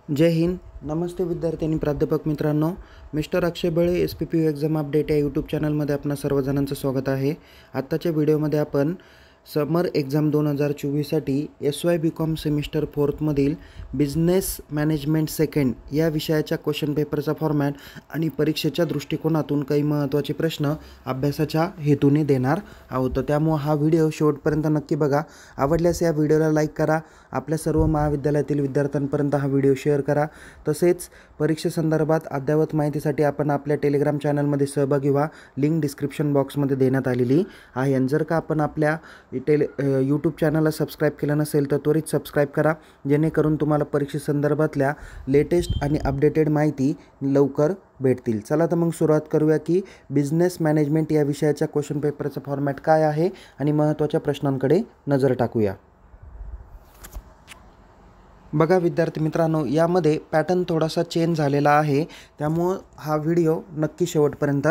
जय हिंद. नमस्ते विद्यार्थी आणि प्राध्यापक मित्रांनो. Mister Akshay Bale SPPU exam update या यूट्यूब चॅनलमध्ये आपणा सर्वजणांचं स्वागत आहे. आत्ताच्या व्हिडिओमध्ये आपण समर एक्झाम 2024साठी SY BCom सेमिस्टर 4मधील बिझनेस मॅनेजमेंट सेकंड या विषयाच्या क्वेश्चन पेपरचा फॉर्मॅट आणि परीक्षेच्या दृष्टिकोनातून काही महत्त्वाचे प्रश्न अभ्यासाच्या हेतूने देणार आहोत. त्यामुळे हा व्हिडिओ शेवटपर्यंत नक्की बघा. आवडल्यास या व्हिडिओला लाईक करा. आपल्या सर्व महाविद्यालयातील विद्यार्थ्यांपर्यंत हा व्हिडिओ शेअर करा. तसेच परीक्षेसंदर्भात अद्ययावत माहितीसाठी आपण आपल्या टेलिग्राम चॅनलमध्ये सहभागी व्हा. लिंक डिस्क्रिप्शन बॉक्समध्ये देण्यात आलेली आहे. आणि जर का आपण आपल्या यूट्यूब चॅनलला सबस्क्राईब केलं नसेल तर त्वरित सबस्क्राईब करा, जेणेकरून तुम्हाला परीक्षेसंदर्भातल्या लेटेस्ट आणि अपडेटेड माहिती लवकर भेटतील. चला तर मग सुरुवात करूया की बिझनेस मॅनेजमेंट या विषयाच्या क्वेश्चन पेपरचा फॉर्मॅट काय आहे आणि महत्त्वाच्या प्रश्नांकडे नजर टाकूया. बघा विद्यार्थी मित्रांनो, यामध्ये पॅटर्न थोडासा चेंज झालेला आहे, त्यामुळं हा व्हिडिओ नक्की शेवटपर्यंत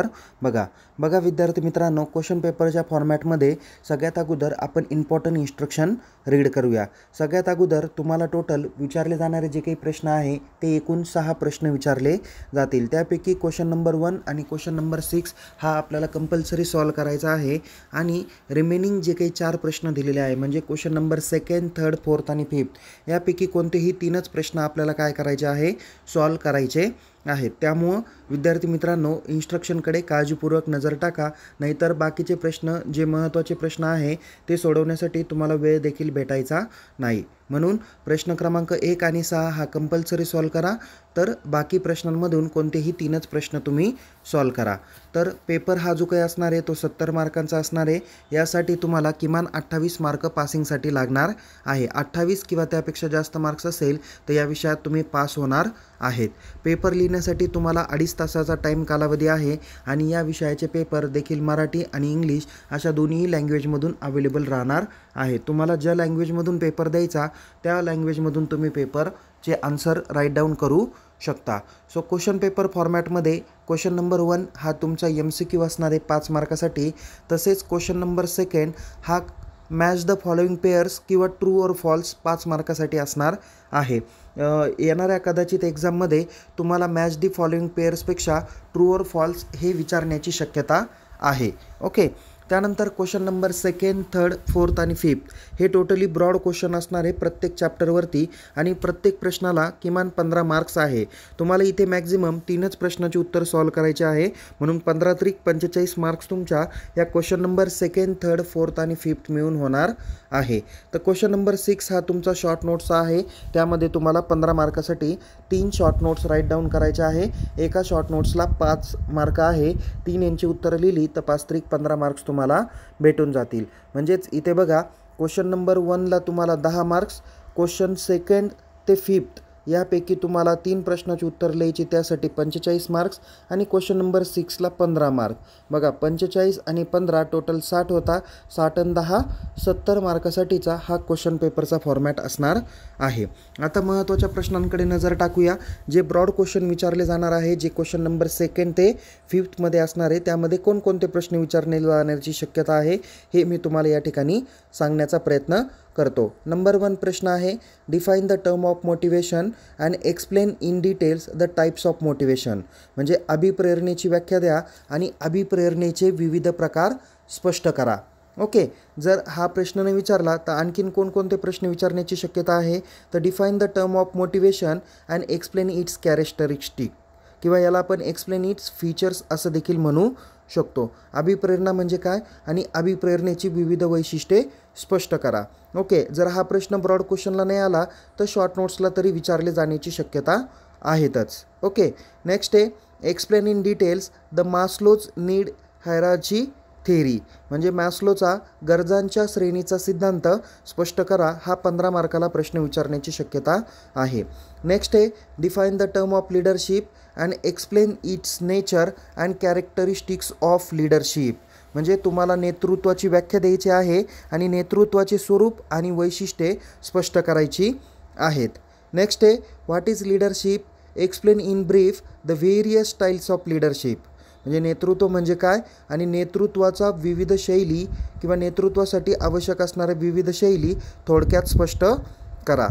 बघा विद्यार्थी मित्रांनो, क्वेश्चन पेपरच्या फॉर्मॅटमध्ये सगळ्यात अगोदर आपण इम्पॉर्टंट इन्स्ट्रक्शन रीड करूया. सगळ्यात अगोदर तुम्हाला टोटल विचारले जाणारे जे काही प्रश्न आहे ते एकूण 6 प्रश्न विचारले जातील. त्यापैकी क्वेश्चन नंबर 1 आणि क्वेश्चन नंबर 6 हा आपल्याला कंपल्सरी सॉल्व करायचा आहे. आणि रिमेनिंग जे काही 4 प्रश्न दिलेले आहे म्हणजे question number 2nd, 3rd, 4th आणि 5th यापैकी कोणतेही 3च प्रश्न आपल्याला काय करायचे आहे, सॉल्व करायचे आहेत. त्यामुळं विद्यार्थी मित्रांनो, इन्स्ट्रक्शनकडे काळजीपूर्वक नजर टाका, नाहीतर बाकीचे प्रश्न जे महत्त्वाचे प्रश्न आहे ते सोडवण्यासाठी तुम्हाला वेळ देखील भेटायचा नाही. म्हणून प्रश्न क्रमांक 1 आणि 6 हा कंपल्सरी सॉल्व करा, तर बाकी प्रश्नांमधून कोणतेही 3च प्रश्न तुम्ही सॉल्व करा. तर पेपर हा जो काही असणार आहे तो 70 मार्कांचा असणार आहे. यासाठी तुम्हाला किमान 28 मार्क पासिंगसाठी लागणार आहे. 28 किंवा त्यापेक्षा जास्त मार्क्स असेल तर या विषयात तुम्ही पास होणार आहेत. पेपर लिहिण्यासाठी तुम्हाला 2.5 तासाचा टाईम कालावधी आहे आणि या विषयाचे पेपर देखील मराठी आणि इंग्लिश अशा दोन्ही लँग्वेजमधून अवेलेबल राहणार आहे. तुम्हाला ज्या लँग्वेजमधून पेपर द्यायचा त्या लँग्वेजमधून तुम्ही पेपरचे आन्सर राईट डाऊन करू शकता. सो क्वेश्चन पेपर फॉर्मॅटमध्ये क्वेश्चन नंबर 1 हा तुमचा MCQ असणार आहे 5 मार्कासाठी. तसेच क्वेश्चन नंबर 2 हा मॅच द फॉलोइंग पेअर्स किंवा ट्रू और फॉल्स 5 मार्कासाठी असणार आहे. येणाऱ्या कदाचित एक्झाममध्ये तुम्हाला मॅच द फॉलोइंग पेअर्सपेक्षा ट्रू और फॉल्स हे विचारण्याची शक्यता आहे. ओके. त्यानंतर question number 2nd, 3rd, 4th आणि 5th हे टोटली ब्रॉड क्वेश्चन असणार आहे प्रत्येक चॅप्टरवरती आणि प्रत्येक प्रश्नाला किमान 15 मार्क्स आहे. तुम्हाला इथे मॅक्झिमम 3च प्रश्नाचे उत्तर सॉल्व करायचे आहे. म्हणून 15 त्रिक 45 मार्क्स तुमच्या या question number 2nd, 3rd, 4th आणि 5th मिळून होणार आहे. तर क्वेश्चन नंबर 6 हा तुमचा शॉर्ट नोट्सचा आहे. त्यामध्ये तुम्हाला 15 मार्कासाठी 3 शॉर्ट नोट्स राईट डाऊन करायचे आहे. एका शॉर्ट नोट्सला 5 मार्क आहे. 3 यांची उत्तरं लिहिली तर 5 त्रिक 15 मार्क्स तुम्हाला भेटून जातील. म्हणजेच इथे बघा, क्वेश्चन नंबर 1ला तुम्हाला 10 मार्क्स, क्वेश्चन 2nd ते 5th यापैकी तुम्हाला 3 प्रश्नाची उत्तर लिहायची, त्यासाठी 45 मार्क्स आणि क्वेश्चन नंबर 6ला 15 मार्क. बघा 45 आणि 15 टोटल 60 होता. 60 आणि 10 70 मार्कासाठीचा हा क्वेश्चन पेपरचा फॉर्मॅट असणार आहे. आता महत्त्वाच्या प्रश्नांकडे नजर टाकूया. जे ब्रॉड क्वेश्चन विचारले जाणार आहे, जे क्वेश्चन नंबर 2nd ते 5thमध्ये असणार आहे, त्यामध्ये कोणकोणते प्रश्न विचारले जाण्याची शक्यता आहे हे मी तुम्हाला या ठिकाणी सांगण्याचा प्रयत्न करतो. नंबर 1 प्रश्न आहे, define the term of motivation and explain in details the types of motivation. म्हणजे अभिप्रेरणेची व्याख्या द्या आणि अभिप्रेरणेचे विविध प्रकार स्पष्ट करा. ओके. जर हा प्रश्न नाही विचारला तर आणखीन कोणकोणते प्रश्न विचारण्याची शक्यता आहे, तर define the term of motivation and explain its characteristic किंवा याला आपण एक्सप्लेन इट्स फीचर्स असं देखील म्हणू शकतो. अभिप्रेरणा म्हणजे काय आणि अभिप्रेरणेची विविध वैशिष्ट्ये स्पष्ट करा. ओके. जर हा प्रश्न ब्रॉड क्वेश्चनला नाही आला तर शॉर्ट नोट्सला तरी विचारले जाण्याची शक्यता आहेतच. ओके. नेक्स्ट आहे, explain in details the Maslow's need hierarchy theory. म्हणजे मॅस्लोचा गरजांच्या श्रेणीचा सिद्धांत स्पष्ट करा. हा 15 मार्काला प्रश्न विचारण्याची शक्यता आहे. नेक्स्ट आहे, define the term of leadership and explain its nature and characteristics of leadership. म्हणजे तुम्हाला नेतृत्वाची व्याख्या द्यायची आहे आणि नेतृत्वाचे स्वरूप आणि वैशिष्ट्ये स्पष्ट करायची आहेत. नेक्स्ट आहे, what is leadership, explain in brief the various styles of leadership. म्हणजे नेतृत्व म्हणजे काय आणि नेतृत्वाचा विविध शैली किंवा नेतृत्वासाठी आवश्यक असणाऱ्या विविध शैली थोडक्यात स्पष्ट करा.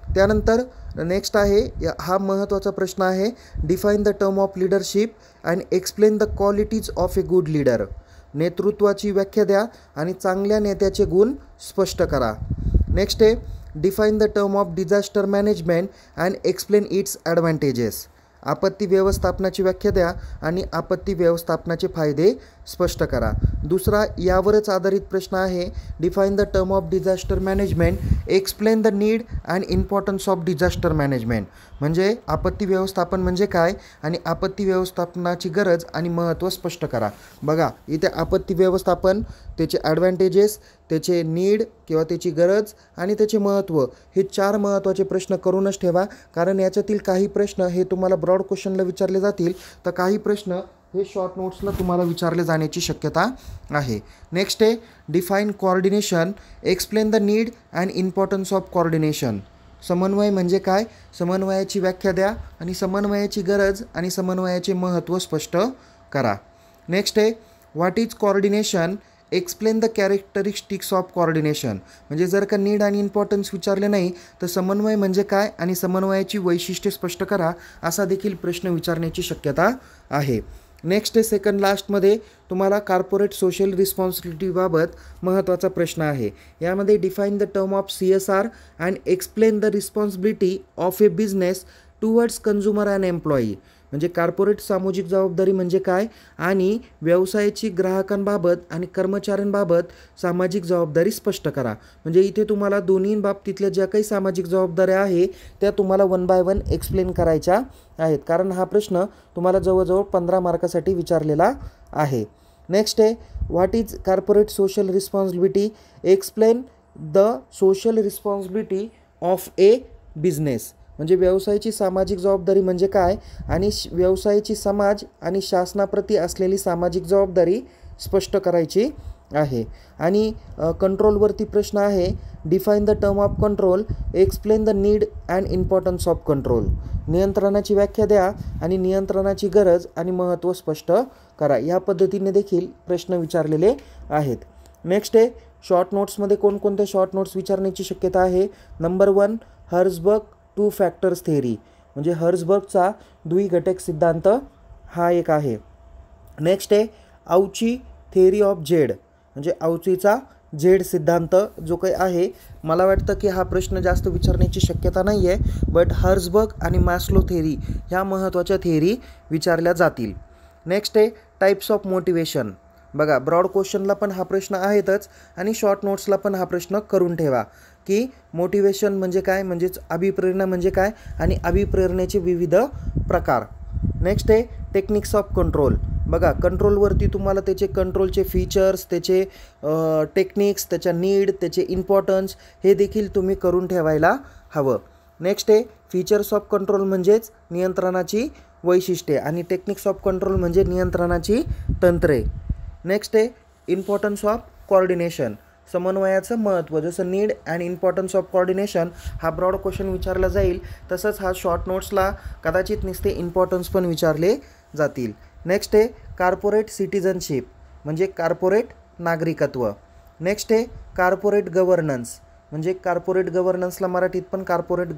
त्यानंतर नेक्स्ट आहे हा महत्त्वाचा प्रश्न आहे, define the term of leadership and explain the qualities of a good leader. नेतृत्वाची व्याख्या द्या आणि चांगल्या नेत्याचे गुण स्पष्ट करा. नेक्स्ट आहे, define the term of disaster management and explain its advantages. आपत्ती व्यवस्थापनाची व्याख्या द्या आणि आपत्ती व्यवस्थापनाचे फायदे स्पष्ट करा. दुसरा यावरच आधारित प्रश्न आहे, define the term of disaster management, explain the need and importance of disaster management. म्हणजे आपत्ती व्यवस्थापन म्हणजे काय आणि आपत्ती व्यवस्थापनाची गरज आणि महत्त्व स्पष्ट करा. बघा इथे आपत्ती व्यवस्थापन, त्याचे ॲडव्हान्टेजेस, त्याचे नीड किंवा त्याची गरज आणि त्याचे महत्त्व, हे 4 महत्त्वाचे प्रश्न करूनच ठेवा. कारण याच्यातील काही प्रश्न हे तुम्हाला ब्रॉड क्वेश्चनला विचारले जातील, तर काही प्रश्न हे शॉर्ट नोट्सला तुम्हाला विचारले जाण्याची शक्यता आहे. नेक्स्ट आहे, define coordination, explain the need and importance of coordination. समन्वय म्हणजे काय, समन्वयाची व्याख्या द्या आणि समन्वयाची गरज आणि समन्वयाचे महत्त्व स्पष्ट करा. नेक्स्ट आहे, what is coordination, explain the characteristics of coordination. म्हणजे जर का नीड आणि इम्पॉर्टन्स विचारले नाही तर समन्वय म्हणजे काय आणि समन्वयाची वैशिष्ट्ये स्पष्ट करा, असा देखील प्रश्न विचारण्याची शक्यता आहे. नेक्स्ट आहे, सेकंड लास्टमध्ये तुम्हाला कॉर्पोरेट सोशल रिस्पॉन्सिबिलिटीबाबत महत्त्वाचा प्रश्न आहे. यामध्ये define the term of CSR and explain the responsibility of a business towards consumer and employee. म्हणजे कॉर्पोरेट सामाजिक जबाबदारी म्हणजे काय आणि व्यवसायाची ग्राहकांबाबत आणि कर्मचाऱ्यांबाबत सामाजिक जबाबदारी स्पष्ट करा. म्हणजे इथे तुम्हाला दोन्ही बाबतीतल्या ज्या काही सामाजिक जबाबदाऱ्या आहे त्या तुम्हाला 1 बाय 1 एक्सप्लेन करायच्या आहेत. कारण हा प्रश्न तुम्हाला जवळजवळ 15 मार्कासाठी विचारलेला आहे. नेक्स्ट आहे, what is corporate social responsibility, explain the social responsibility of a business. म्हणजे व्यवसायाची सामाजिक जबाबदारी म्हणजे काय आणि व्यवसायाची समाज आणि शासनाप्रती असलेली सामाजिक जबाबदारी स्पष्ट करायची आहे. आणि कंट्रोलवरती प्रश्न आहे, define the term of control, explain the need and importance of control. नियंत्रणाची व्याख्या द्या आणि नियंत्रणाची गरज आणि महत्त्व स्पष्ट करा. या पद्धतीने देखील प्रश्न विचारलेले आहेत. नेक्स्ट आहे, शॉर्ट नोट्समध्ये कोणकोणते शॉर्ट नोट्स विचारण्याची शक्यता आहे. Number 1, Herzberg 2 factors theory. म्हणजे हर्झबर्गचा द्विघटक सिद्धांत हा एक आहे. नेक्स्ट आहे, आउची थेअरी ऑफ झेड. म्हणजे आउचीचा झेड सिद्धांत जो काही आहे, मला वाटतं की हा प्रश्न जास्त विचारण्याची शक्यता नाही आहे, बट हर्झबर्ग आणि मॅस्लो थेअरी ह्या महत्त्वाच्या थेअरी विचारल्या जातील. नेक्स्ट आहे, टाईप्स ऑफ मोटिवेशन. बघा ब्रॉड क्वेश्चनला पण हा प्रश्न आहेतच आणि शॉर्ट नोट्सला पण हा प्रश्न करून ठेवा की मोटिवेशन म्हणजे काय, म्हणजेच अभिप्रेरणा म्हणजे काय आणि अभिप्रेरणेचे विविध प्रकार. नेक्स्ट आहे, टेक्निक्स ऑफ कंट्रोल. बघा कंट्रोलवरती तुम्हाला त्याचे कंट्रोलचे फीचर्स, त्याचे टेक्निक्स, त्याच्या नीड, त्याचे इम्पॉर्टन्स हे देखील तुम्ही करून ठेवायला हवं. नेक्स्ट आहे, फीचर्स ऑफ कंट्रोल म्हणजेच नियंत्रणाची वैशिष्ट्ये आणि टेक्निक्स ऑफ कंट्रोल म्हणजे नियंत्रणाची तंत्रे. नेक्स्ट आहे, इम्पॉर्टन्स ऑफ कोऑर्डिनेशन. समन्वयाचं महत्त्व, जसं need and importance of coordination हा ब्रॉड क्वेश्चन विचारला जाईल, तसंच हा शॉर्ट नोट्सला कदाचित नुसते इम्पॉर्टन्स पण विचारले जातील. नेक्स्ट आहे, कॉर्पोरेट सिटिझनशिप म्हणजे कॉर्पोरेट नागरिकत्व. नेक्स्ट आहे, कॉर्पोरेट गव्हर्नन्स. म्हणजे कॉर्पोरेट गव्हर्नन्सला मराठीत पण कॉर्पोरेट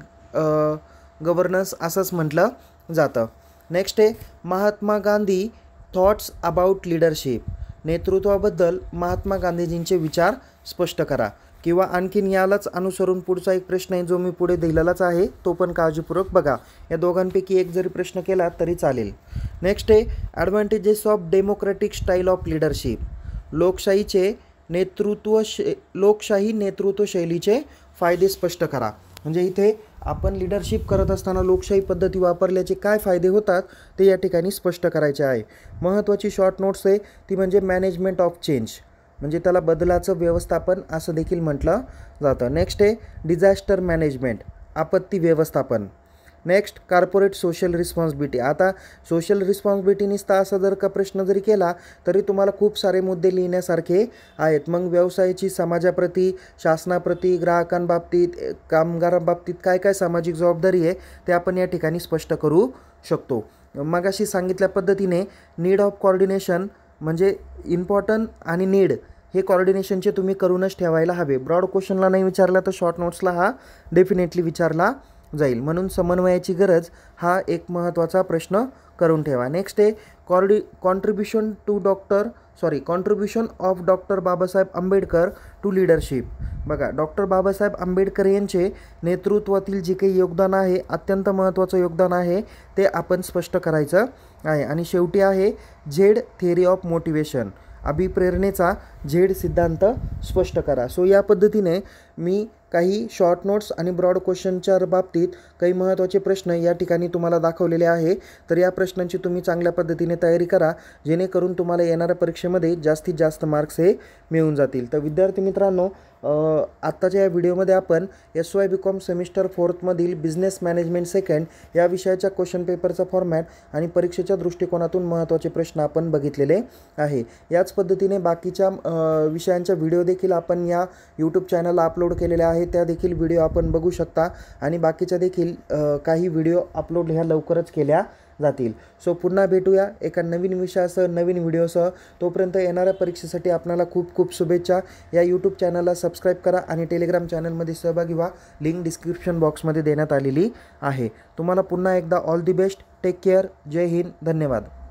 गव्हर्नन्स असंच म्हटलं जातं. नेक्स्ट आहे, Mahatma Gandhi thoughts about leadership. नेतृत्वाबद्दल महात्मा गांधीजींचे विचार स्पष्ट करा. किंवा आणखीन यालाच अनुसरून पुढचा एक प्रश्न आहे जो मी पुढे दिलेलाच आहे, तो पण काळजीपूर्वक बघा. या दोघांपैकी एक जरी प्रश्न केला तरी चालेल. नेक्स्ट आहे, advantages of democratic style of leadership. लोकशाही नेतृत्व शैलीचे फायदे स्पष्ट करा. म्हणजे इथे आपण लिडरशिप करत असताना लोकशाही पद्धती वापरल्याचे काय फायदे होतात ते या ठिकाणी स्पष्ट करायचे आहे. महत्त्वाची शॉर्ट नोट्स आहे ती म्हणजे मॅनेजमेंट ऑफ चेंज. म्हणजे त्याला बदलाचं व्यवस्थापन असं देखील म्हटलं जातं. नेक्स्ट आहे, डिझास्टर मॅनेजमेंट, आपत्ती व्यवस्थापन. Next, corporate social responsibility. आता सोशल रिस्पॉन्सिबिलिटी नुसता असा जर का प्रश्न जरी केला तरी तुम्हाला खूप सारे मुद्दे लिहिण्यासारखे आहेत. मग व्यवसायाची समाजाप्रती, शासनाप्रती, ग्राहकांबाबतीत, कामगारांबाबतीत काय काय सामाजिक जबाबदारी आहे ते आपण या ठिकाणी स्पष्ट करू शकतो. मगाशी सांगितल्या पद्धतीने नीड ऑफ कोऑर्डिनेशन म्हणजे इम्पॉर्टंट आणि नीड हे कॉर्डिनेशनचे तुम्ही करूनच ठेवायला हवे. ब्रॉड क्वेश्चनला नाही विचारला तर शॉर्ट नोट्सला हा डेफिनेटली विचारला जाईल. म्हणून समन्वयाची गरज हा एक महत्त्वाचा प्रश्न करून ठेवा. नेक्स्ट आहे contribution of doctor Babasaheb Ambedkar to leadership. बघा, डॉक्टर बाबासाहेब आंबेडकर यांचे नेतृत्वातील जे काही योगदान आहे, अत्यंत महत्त्वाचं योगदान आहे, ते आपण स्पष्ट करायचं आहे. आणि शेवटी आहे झेड थिअरी ऑफ मोटिवेशन, अभिप्रेरणेचा झेड सिद्धांत स्पष्ट करा. सो या पद्धतीने मी काही शॉर्ट नोट्स आणि ब्रॉड क्वेश्चनच्या बाबतीत काही महत्त्वाचे प्रश्न या ठिकाणी तुम्हाला दाखवलेले आहे. तर या प्रश्नांची तुम्ही चांगल्या पद्धतीने तयारी करा, जेणेकरून तुम्हाला येणाऱ्या परीक्षेमध्ये जास्तीत जास्त मार्क्स हे मिळून जातील. तर विद्यार्थी मित्रांनो, आत्ताच्या या व्हिडिओमध्ये आपण SYBCom सेमिस्टर 4मधील बिझनेस मॅनेजमेंट सेकंड या विषयाच्या क्वेश्चन पेपरचा फॉर्मॅट आणि परीक्षेच्या दृष्टिकोनातून महत्त्वाचे प्रश्न आपण बघितलेले आहे. याच पद्धतीने बाकीच्या विषयांच्या व्हिडिओ देखील आपण या यूट्यूब चॅनलला अपलोड केलेले आहे. त्या देखील व्हिडिओ आपण बघू शकता आणि बाकीच्या देखील काही व्हिडिओ अपलोड ह्या लवकरच केल्या जातील. सो पुन्हा भेटूया एका नवीन विषयासह, नवीन व्हिडिओसह. तोपर्यंत येणाऱ्या परीक्षेसाठी आपल्याला खूप खूप शुभेच्छा. या यूट्यूब चॅनलला सबस्क्राईब करा आणि टेलिग्राम चॅनलमध्ये सहभागी व्हा. लिंक डिस्क्रिप्शन बॉक्समध्ये देण्यात आलेली आहे. तुम्हाला पुन्हा एकदा all the best. Take care. जय हिंद. धन्यवाद.